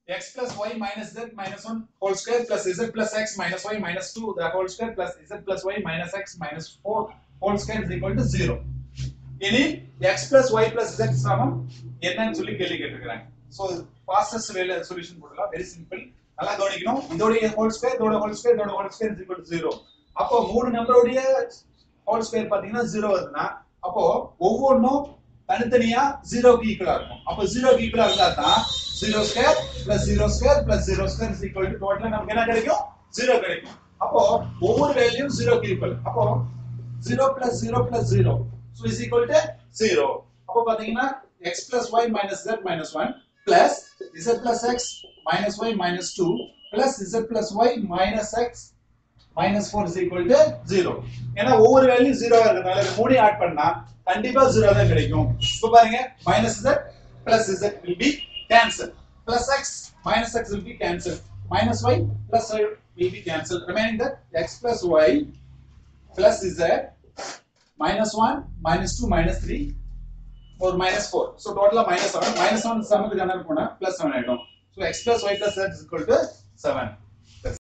x plus y minus z minus 1 whole square plus z plus x minus y minus 2 the whole square plus z plus y minus x minus 4 whole square is equal to 0. இனி x plus y plus z சமம் என்னன்னு சொல்லி கேள்வி கேட்டிருக்காங்க. So fastest way solution போடலாம். Very simple. நல்லா கவனிக்கணும். இதோட whole square இதோட whole square இதோட whole square is equal to 0. அப்போ மூணு நம்பரோட whole square பாத்தீங்கன்னா 0 வருதுன்னா அப்போ ஒவ்வொண்ணும் தனித்தனியா 0 க்கு ஈக்குவலா இருக்கும். அப்போ 0 க்கு ஈக்குவலா இருந்தா தான் 0 square plus 0 square plus 0 square is equal to டோட்டலா நமக்கு என்ன கிடைக்கும் 0 கிடைக்கும். அப்போ ஒவ்வொரு வேல்யூவும் 0 க்கு ஈக்குவல். அப்போ 0 plus 0 plus 0 so is equal to 0. அப்போ பாத்தீங்கன்னா x plus y minus z minus 1 plus z plus x minus y minus 2 plus z plus y minus x minus 4 is equal to 0. ஏன்னா ஒவ்வொரு வேல்யூ 0 ஆ இருக்கறதால இந்த மூணையும் add பண்ணா கண்டிப்பா 0 தான் கிடைக்கும். இப்போ பாருங்க minus z plus z will be cancelled. Plus x minus x will be cancelled. Minus y plus y will be cancelled. Remaining that x plus y plus z minus 1 minus 2 minus 3 or minus 4. So total minus 7. Minus 1 சமத்துக்கு என்ன போனா plus 7 ஆயிடும். So x plus y plus z is equal to 7.